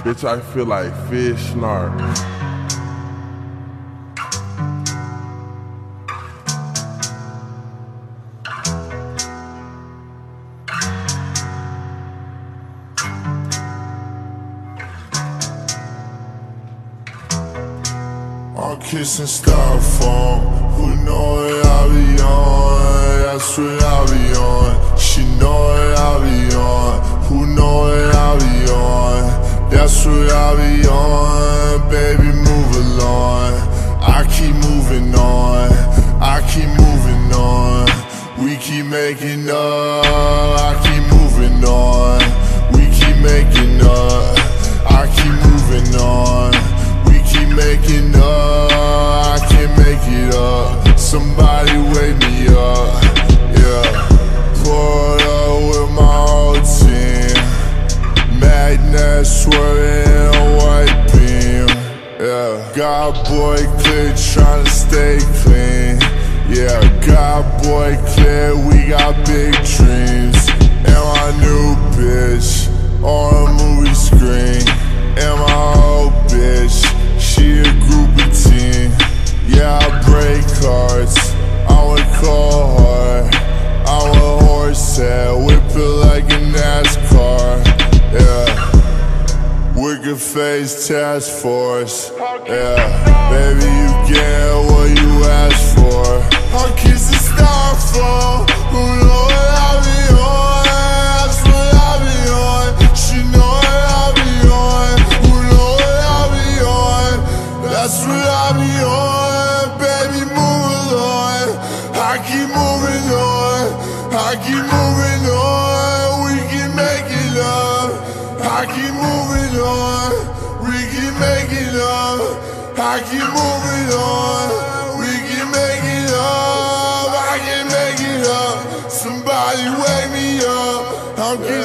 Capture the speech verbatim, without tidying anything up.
Bitch, I feel like fish snark. I'm kissing styrofoam. Who know what I be on? That's what I be on. She know what I be on. Who know what I be on? That's what I be on. Baby, move along. I keep moving on. I keep moving on. We keep making up. I keep moving on. We keep making up. I keep moving on. We keep making up. I can't make it up. Somebody wake me up. Yeah. Pulled up with my whole team. Magnet swerving a white beam. Yeah. God boy clear, tryna stay clean. Yeah. God boy clear, we got big dreams. And my new bitch on a movie screen. And my old bitch, she a groupie teen. Yeah, I break hearts. I'm a cold heart. I'm a horse head, whip it like a NASCAR. Yeah, wicked face task force. Yeah, baby, you get what you asked for. I'll kiss the styrofoam. Who know what I be on? That's what I be on. She know what I be on. Who know what I be on? That's what I be on. Baby, move along. I keep moving on. I keep moving on. We can make it up. I keep moving on. We can make it up. I keep moving on. We can make it up. I can make it up. Somebody wake me up. I'm getting